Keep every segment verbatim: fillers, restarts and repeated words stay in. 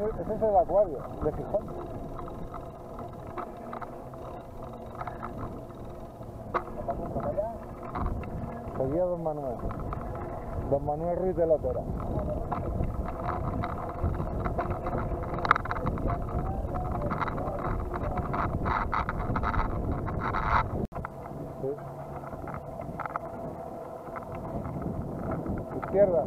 ese es el acuario de Gijón. Seguía Don Manuel. Don Manuel Ruiz de la Tora. Sí. Izquierda.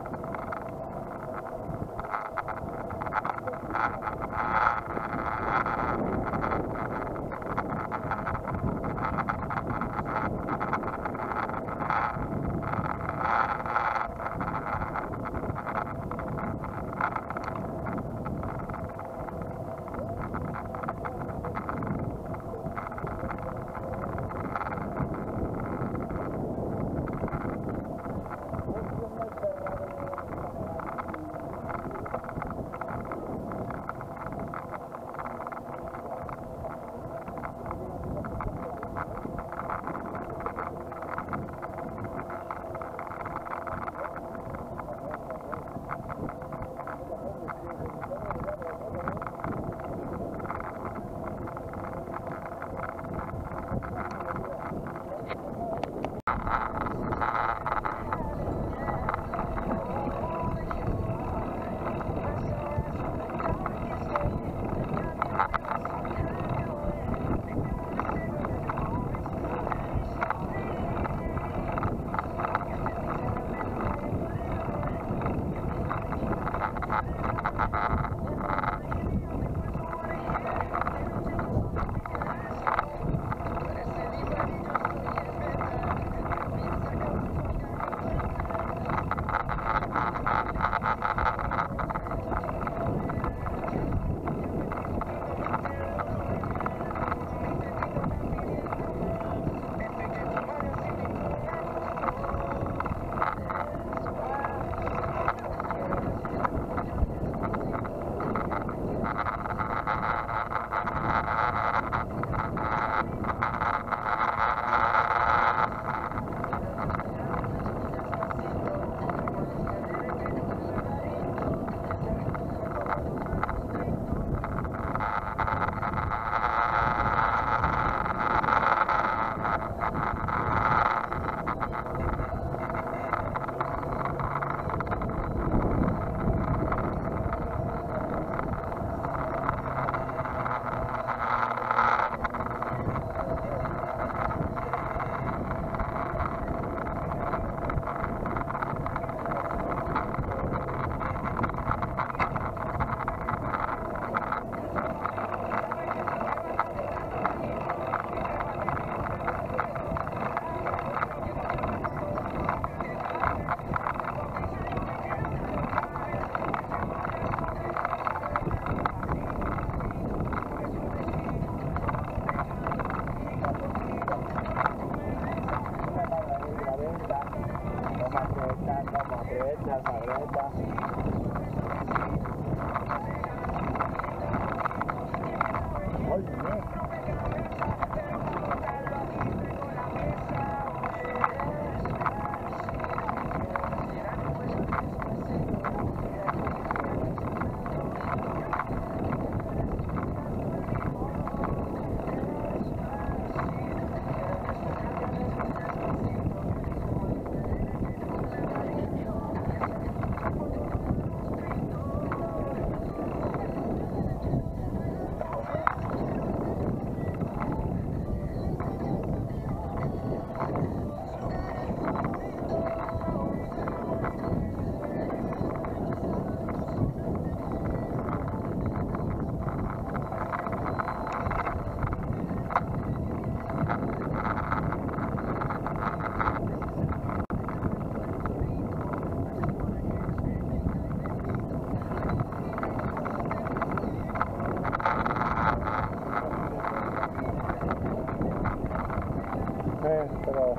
Pero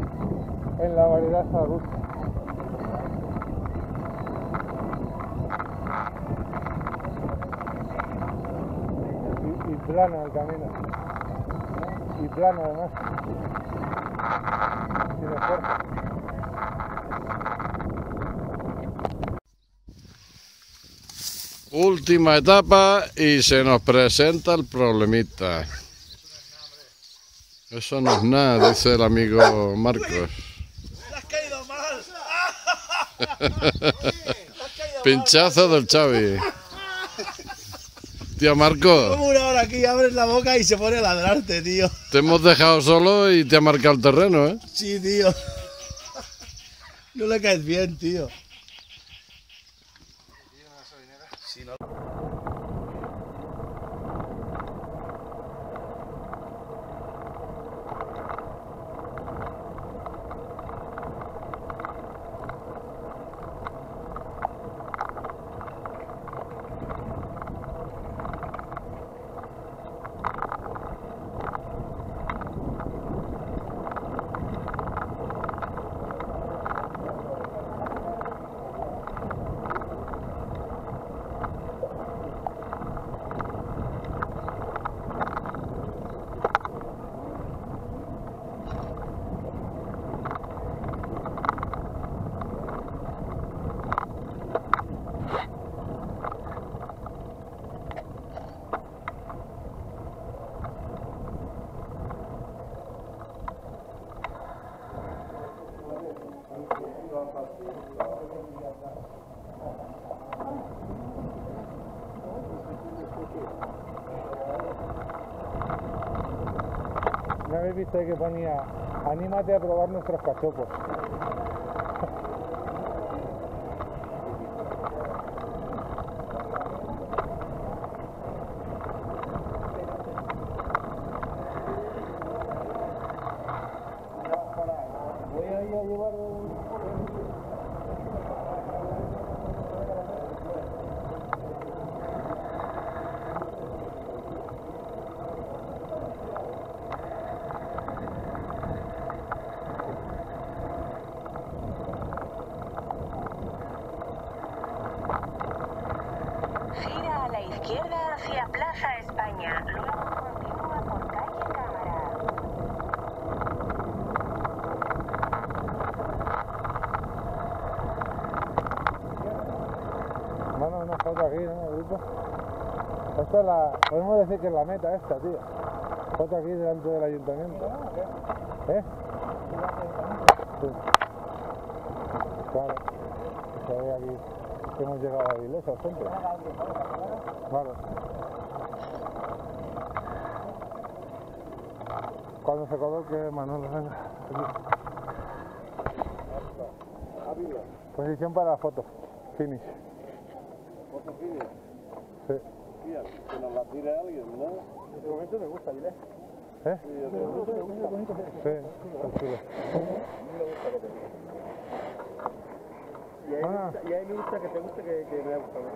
en la variedad está a gusto. Y, y plano el camino. Y plano además. Sin esfuerzo. Última etapa y se nos presenta el problemita. Eso no es nada, dice el amigo Marcos. ¡Le has caído mal! Pinchazo del Xavi. Tío Marco, Como una hora aquí, abres la boca y se pone a ladrarte, tío. te hemos dejado solo y te ha marcado el terreno, ¿eh? Sí, tío. No le caes bien, tío. Sí, no. ¿No habéis visto ahí que ponía anímate a probar nuestros cachopos? Voy a ir a llevar Gira a la izquierda hacia Plaza España, luego continúa por calle Cámara. Mano, una foto aquí, ¿no? El grupo. Esta es la... Podemos decir que es la meta esta, tío. Foto aquí delante del ayuntamiento. ¿Eh? Sí. Claro. Se ve aquí que hemos llegado a Vilesa, al centro. Vale. Cuando se coloque Manolo, venga. Aquí. Posición para la foto. Finish. ¿Foto finish? Sí. Tía, que nos la tire alguien, ¿no? De momento me gusta, dile. ¿Eh? Sí, yo creo que Sí, está chulo. Y ahí, Ah. y ahí me gusta que te guste que, que me ha gustado.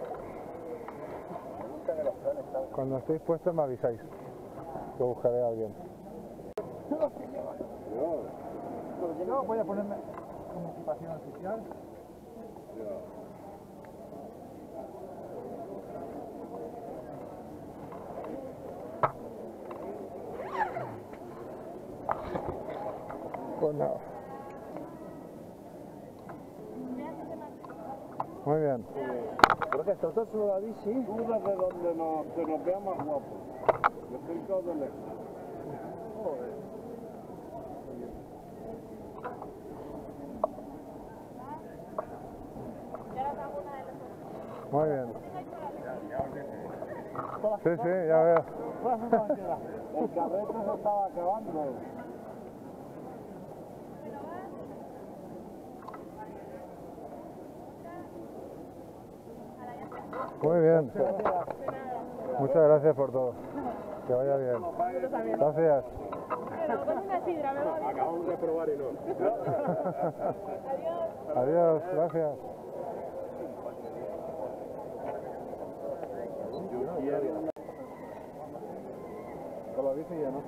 Me gusta que los planes están. Cuando estéis puestos me avisáis. Que buscaré a alguien. No, voy a ponerme como ocupación oficial. Pues nada. Muy bien. Creo que esto es solo la bici. Tú desde donde nos, se nos vea más guapo. Yo estoy todo de lejos. Joder. Muy bien. Sí, sí, ya veo. El carrete se estaba acabando. Muy bien. Muchas gracias por todo. Que vaya bien. Gracias. Acabamos de probar y no. Adiós, gracias. Con la bici ya no.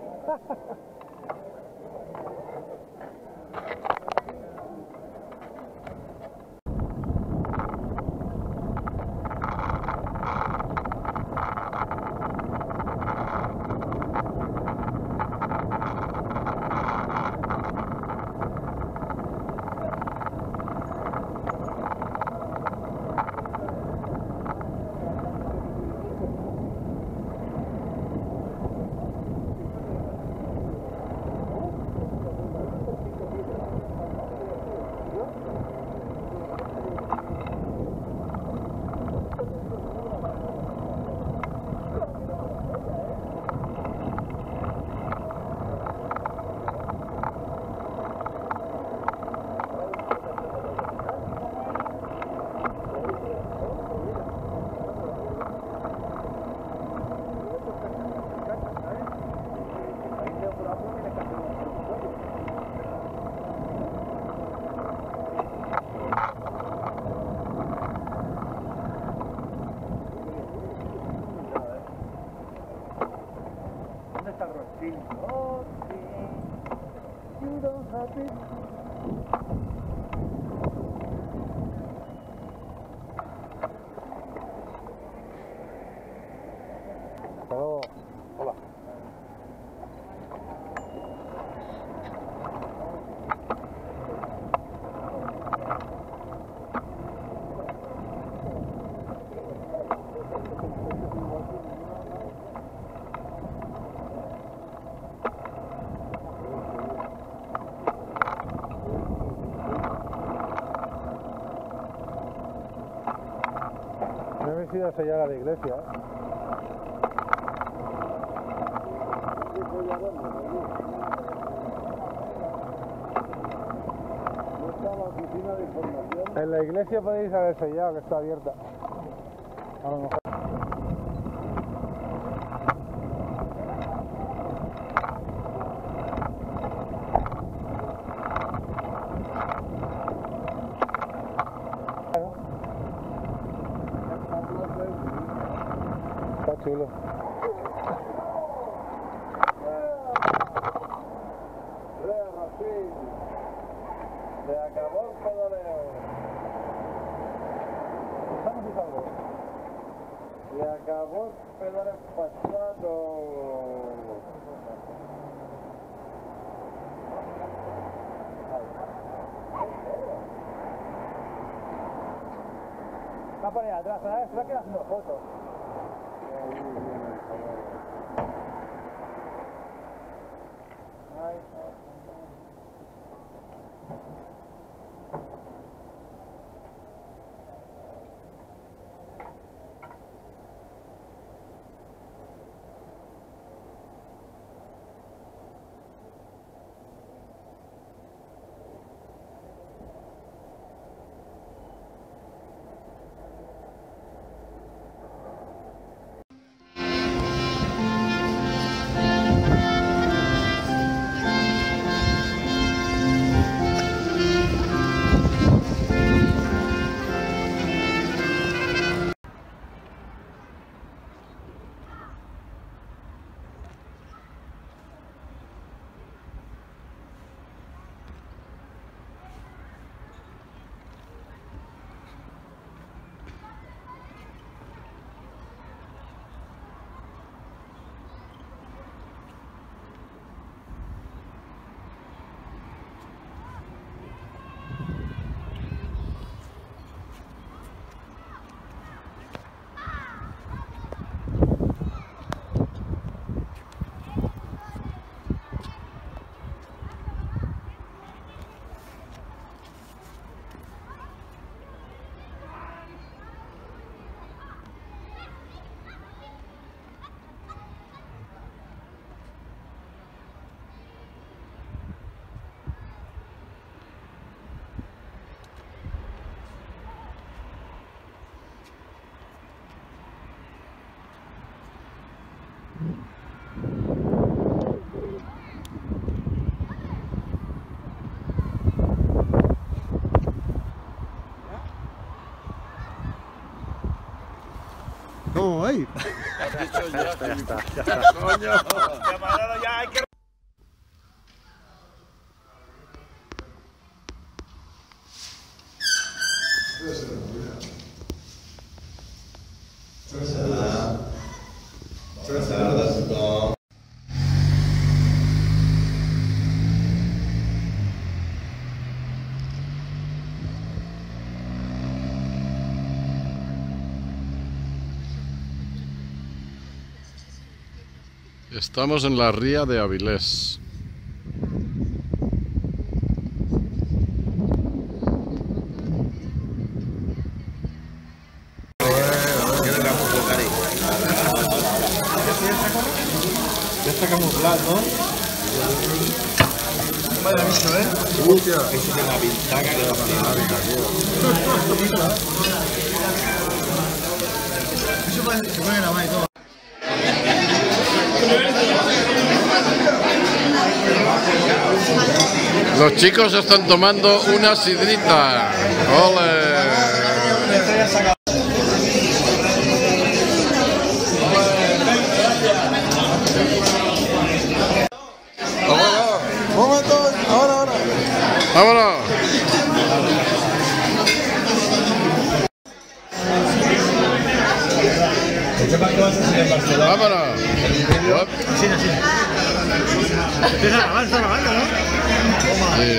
don't happy. Hasta luego. Hola. No he venido a sellar a la iglesia, ¿eh? ¿No está la oficina de información? En la iglesia podéis haber sellado, que está abierta. A lo mejor. Está chulo. Se acabó el pedaleo. Se acabó el pedaleo pasado. Va por ahí atrás, ¿sabes? Se va a quedar haciendo fotos. ¿Cómo va ahí? Has dicho ya, Ya está, ya está. coño. Ya hay que... Estamos en la ría de Avilés. Ya está camuflado, ¿no? Vaya bicho, ¿eh? Hostia. Eso es la pintaca de la fábrica, tío. Eso puede, se puede grabar y todo. Los chicos están tomando una sidrita. ¡Ole! ¡Momento! Ahora, ahora. ¡Vámonos! ¡Vámonos! Así, así. Empieza a grabar, está grabando, ¿no? Sí.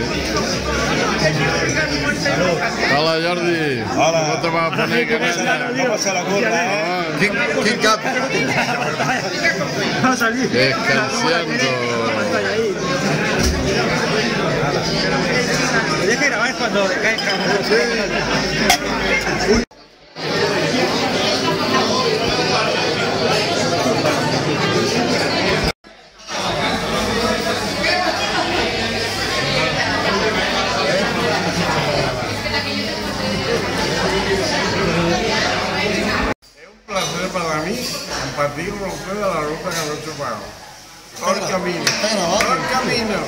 Hola, Jordi. Hola. ¿Cómo te vas a poner con ella? Vamos a la curva. King, King Cup. Va a salir. Descansando. Tienes que grabar cuando caiga. Para mí, compartir con ustedes la ruta que me he chupado. Todo el camino. Todo el camino.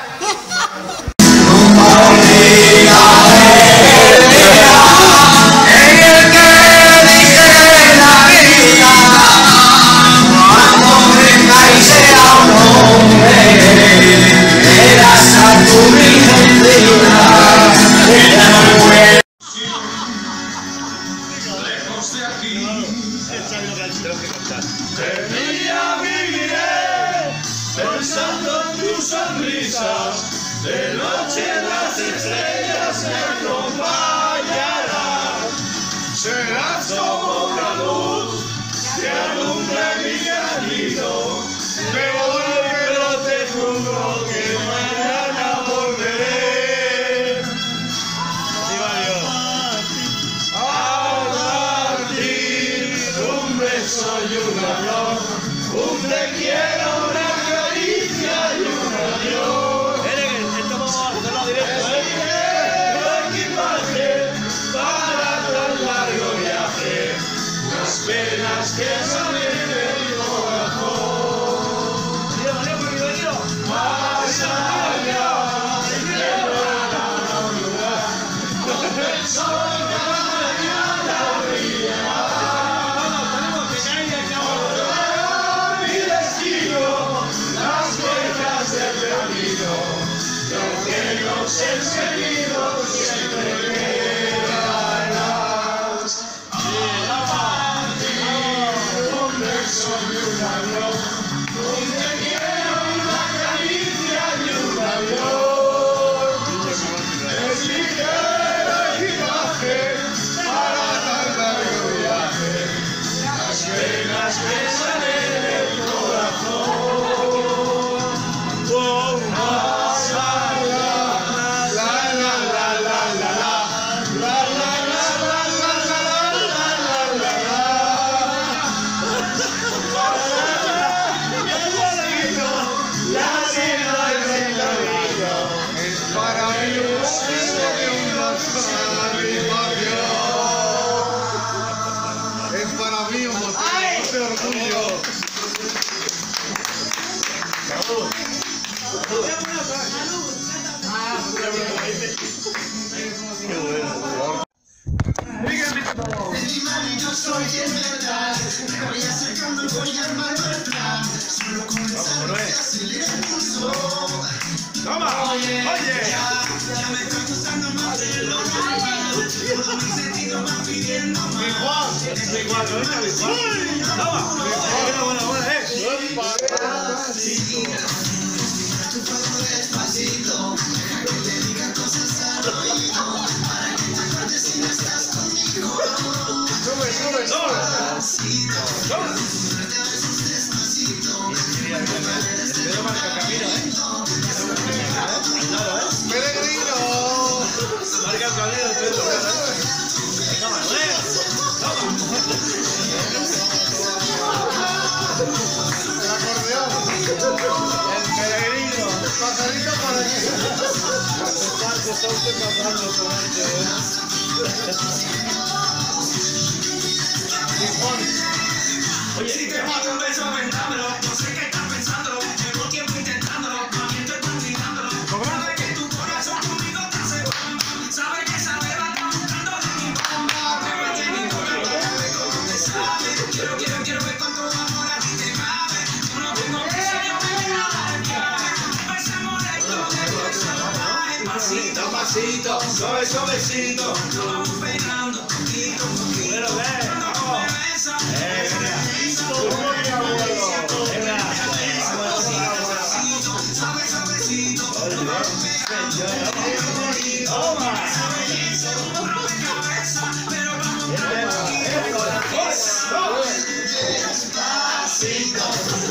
De día viviré pensando en tu sonrisa, de noche las estrellas me acompañarán. Serás como una luz que alumbre mi camino, me voy pero te juro que mañana volveré. A partir un beso y un adiós, un te quiero, una caricia y un adiós. Esto vamos a hacerlo directo, ¿eh? Equipaje para tan largo viaje, las penas que salen del corazón. Más allá de llevar a un lugar donde el sol mañana brillará. Mi destino, las huellas del camino, lo que nos he seguido siempre quedarás. A partir un beso y un adiós, un te quiero, una caricia y un adiós. Es ligero equipaje para tan largo viaje, las penas que salen del corazón. Oh, más allá, la la la la la la, la la la la la la la la la la. La vida es el camino, es para mí un signo de una satisfacción. Es para mí un motivo de orgullo. ¡Toma! ¡Oye! Mi Juan, mi Juan, ¿no está mi Juan? ¡Toma! Buena, buena, buena, eh. Sube, sube, sube. Pedro marca el camino, ¿eh? ¡Peregrino! Marca el camino, Pedro. ¡Toma, Manuel! ¡Toma! El acordeón. El peregrino. El pajarito para aquí. Se está usted pasando con este, ¿eh? Oye, si te mando un beso, vendámelo. No sé qué estás pensando. Llevo tiempo intentándolo. Mami, estoy practicándolo. Sabe que tu corazón conmigo te hace bomba. Sabe que esa beba está buscando de mi bomba. Me metí en mi corazón, bebé, como te sabe. Quiero, quiero, quiero ver cuánto amor a ti te cabe. No tengo que ser yo, me voy a dar llave. Ese molesto de corazón. Pasito a pasito, suave, suavecito, nos vamos pegando, poquito, poquito. Pero ve, vamos. Eh, suave, suavecito, nos vamos pegando, poquito, toma. Pero vamos despacito.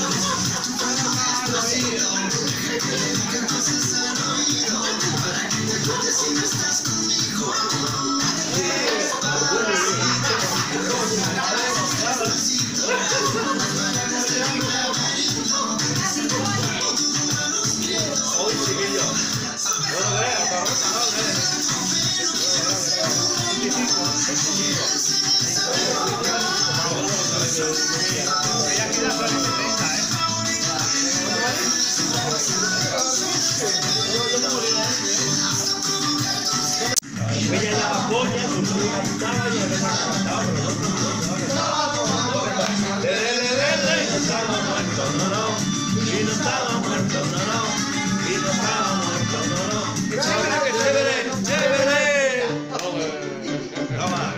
Ella la baboña, su chica estaba y no estaba muerto, no, no, y no estaba muerto, no, no, y no estaba muerto, no, no. ¡Qué chévere, qué chévere, chévere! Toma.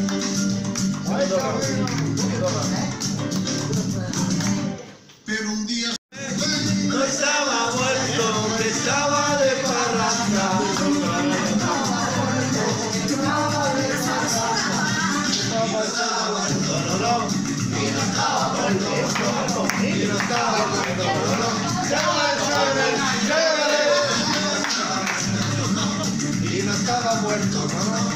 Pero un día no estaba muerto, que estaba de parranda. y no estaba muerto, ¿no?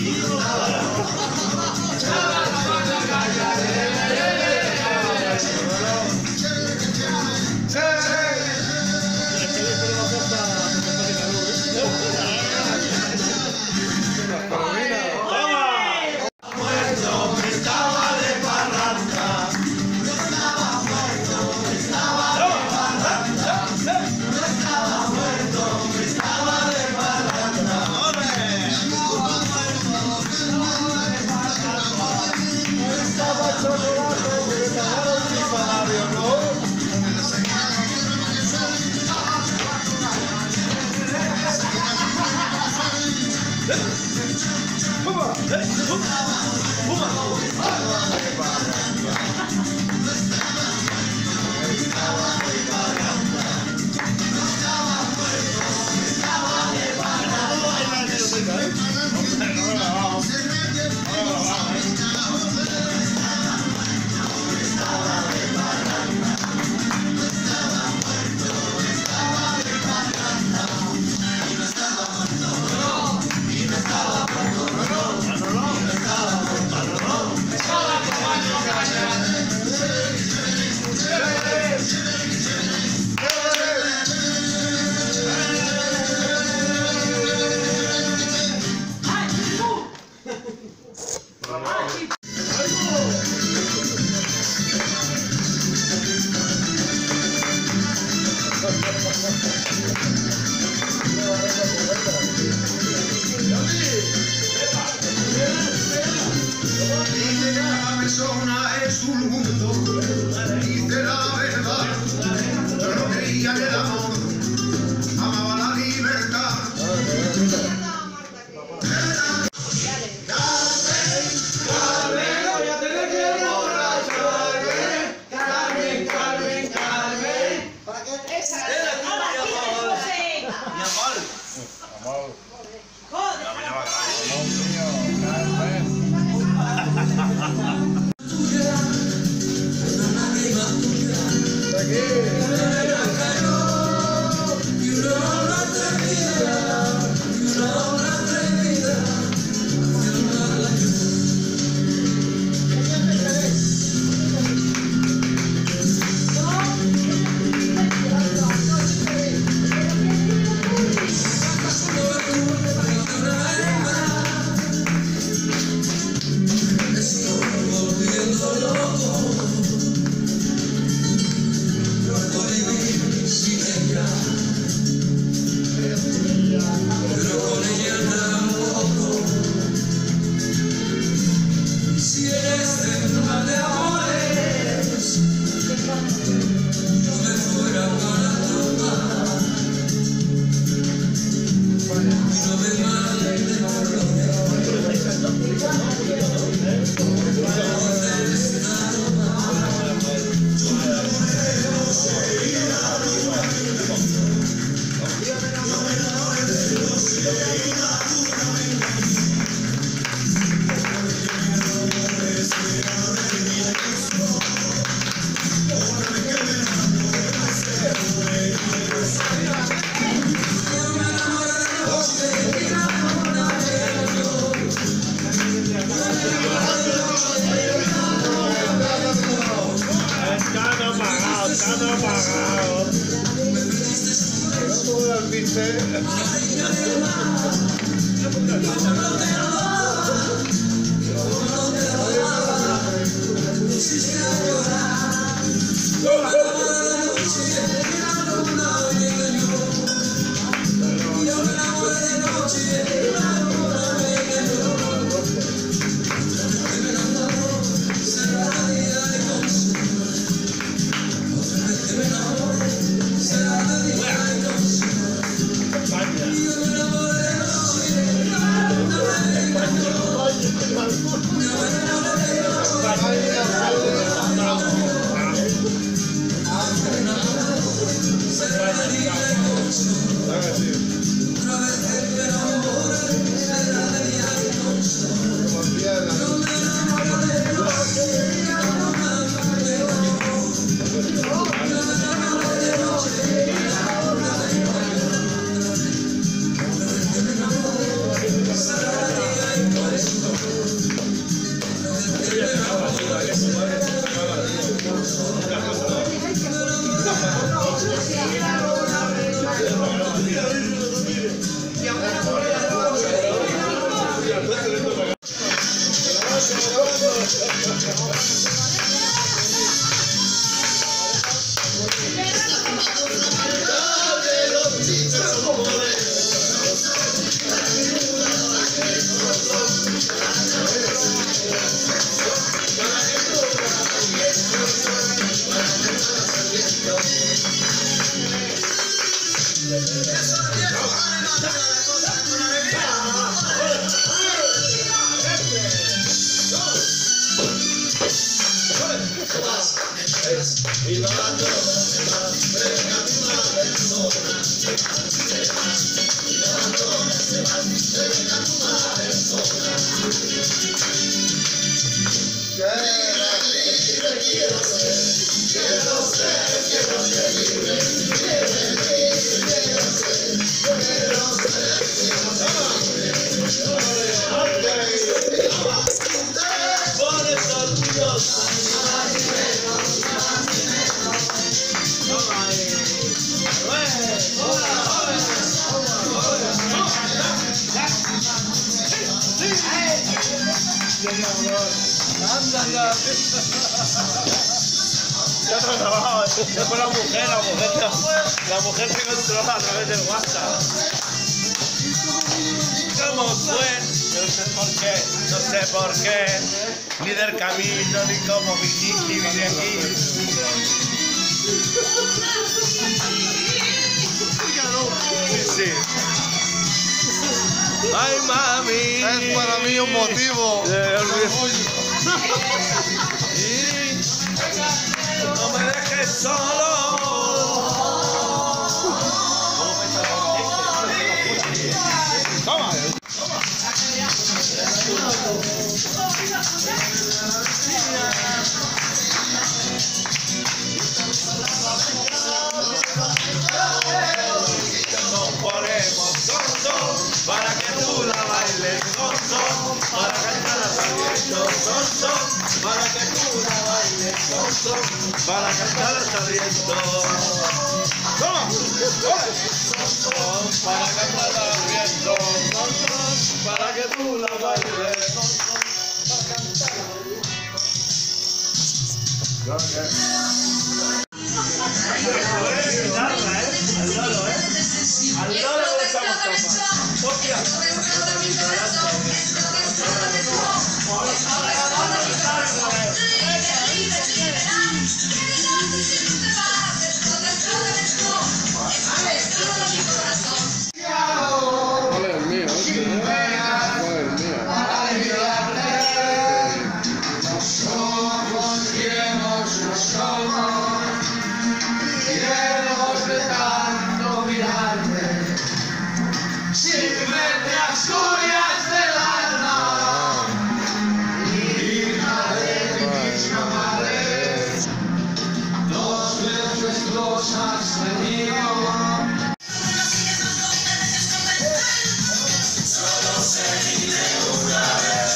Es un mundo, dice la verdad. Yo no creía en el amor, amaba la libertad. Carmen, Carmen, Carmen. ¿Para qué? Mi amor. Amor. Aquí. Después la mujer, la mujer, la mujer se controla a través del WhatsApp. ¿Cómo fue? No sé por qué, no sé por qué, ni del camino, ni cómo viniste, ni de aquí. Sí, sí. Ay, mami. Es para mí un motivo. No me dejes solo. Toma. Ponemos son, son, para que tú la bailes, son, son, para cantarla sabiendo, son, son, para que tú la bailes, son, son, para cantarla sabiendo. ¡Toma! Son, son, para cantarla sabiendo, son, son, para que tú la bailes, son, son, para cantarla. Al lado de esa motopa. Hostia. ¿Cuál es el mío? decirme de Asturias del alma. Hija de mis amores, dos veces los has tenido. Solo seguiré una vez.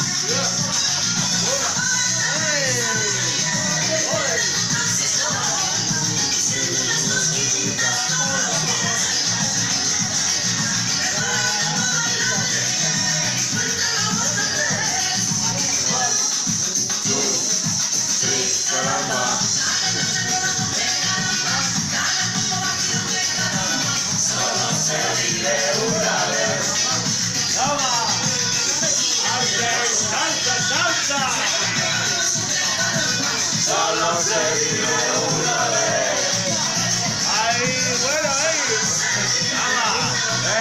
Solo seguiré una vez. Ahí, bueno, ahí. Vamos.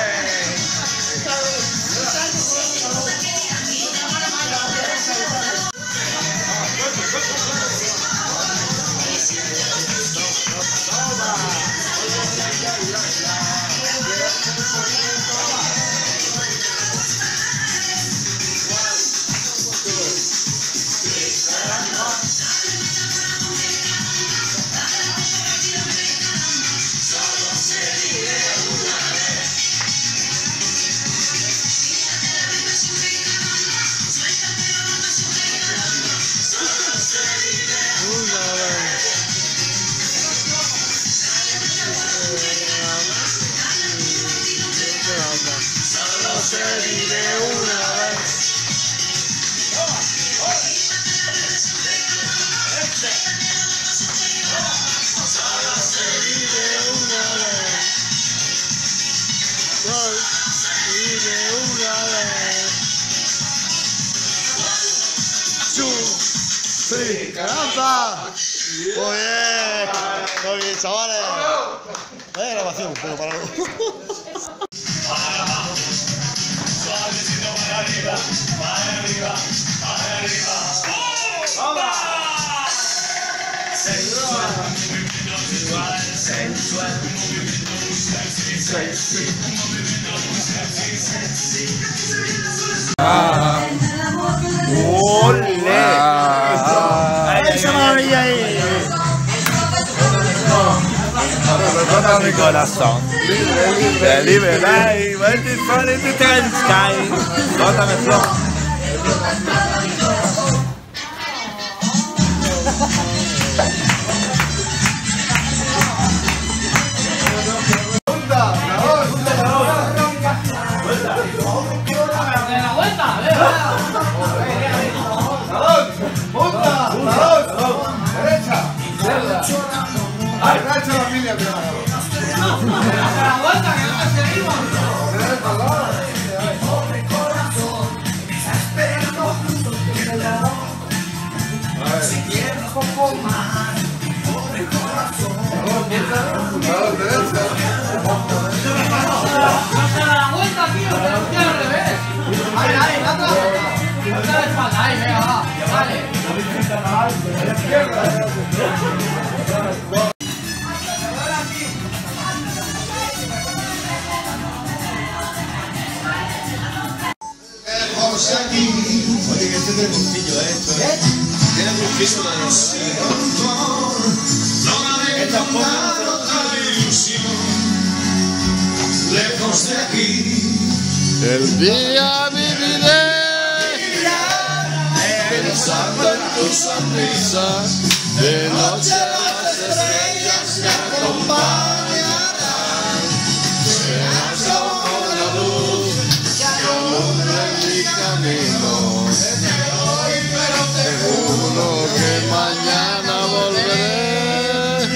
Sí, caramba. Muy bien. Muy bien, chavales. No hay grabación, pero para luego. Suavecito para arriba, para arriba, para arriba. ¡Vamos! Sensual, movimiento sensual, sensual, movimiento muy sexy, sexy, movimiento muy sexy, sexy. ¡Ah! ¡Ole! ¡Ah! ¡Esa maravilla ahí! Toca mi corazón. Libre, libre, libre. Vete para el sky. Tócame flojo. Agacha la línea, pero la vuelta que no te seguimos. Pobre corazón, estás esperando justo que te la doy. Si quieres un poco más, pobre corazón. No se da la vuelta, tío, te lo estoy al revés. Ahí, ahí, date la vuelta. Date la espalda, ahí, venga, va. Dale. A la izquierda. Aquí. Oye, que este es el bolsillo, ¿eh? Tiene el bolsillo de esta forma de ilusión. Lejos de aquí. El día viviré pensando en tu sonrisa. De noche las estrellas me acompañarán. Serás como la luz que alumbra mi camino. Te juro que mañana volveré.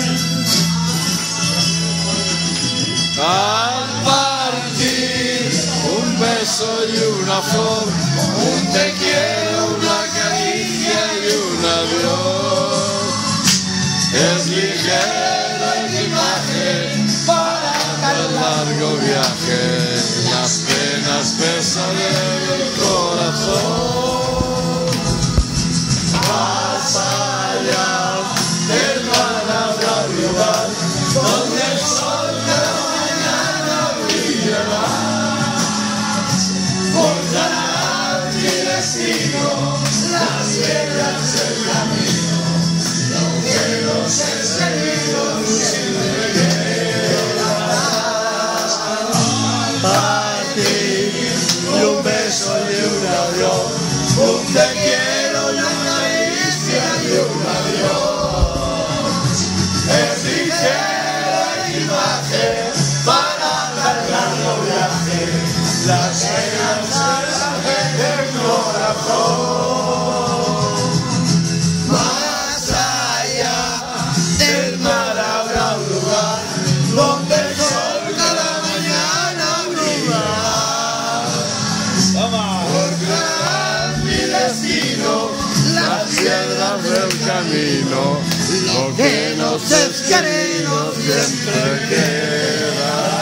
Al partir, un beso y una flor, un te quiero, una caricia y un adiós. Es ligero equipaje para el largo viaje, las penas pesan en el corazón. Más allá del Manabra rival, donde el sol de la mañana brillará. beso y un adiós, un te quiero y una caricia y un adiós. Es ligera imagen para alargar los viajes, la esperanza en el corazón. Más allá del mar habrá un lugar donde el sol cada mañana brilla. Porque es mi destino, las piedras del camino, lo que nos es querido siempre queda.